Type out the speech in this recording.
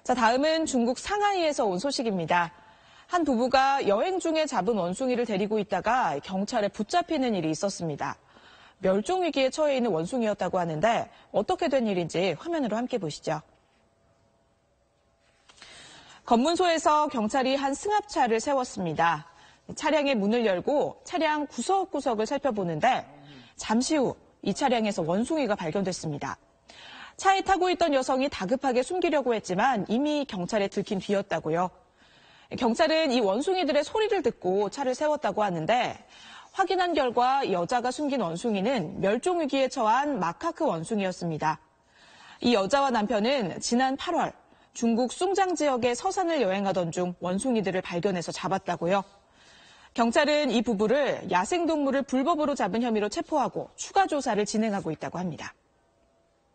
자, 다음은 중국 상하이에서 온 소식입니다. 한 부부가 여행 중에 잡은 원숭이를 데리고 있다가 경찰에 붙잡히는 일이 있었습니다. 멸종 위기에 처해 있는 원숭이였다고 하는데 어떻게 된 일인지 화면으로 함께 보시죠. 검문소에서 경찰이 한 승합차를 세웠습니다. 차량의 문을 열고 차량 구석구석을 살펴보는데 잠시 후 이 차량에서 원숭이가 발견됐습니다. 차에 타고 있던 여성이 다급하게 숨기려고 했지만 이미 경찰에 들킨 뒤였다고요. 경찰은 이 원숭이들의 소리를 듣고 차를 세웠다고 하는데 확인한 결과 여자가 숨긴 원숭이는 멸종 위기에 처한 마카크 원숭이였습니다. 이 여자와 남편은 지난 8월 중국 숭장 지역의 서산을 여행하던 중 원숭이들을 발견해서 잡았다고요. 경찰은 이 부부를 야생동물을 불법으로 잡은 혐의로 체포하고 추가 조사를 진행하고 있다고 합니다.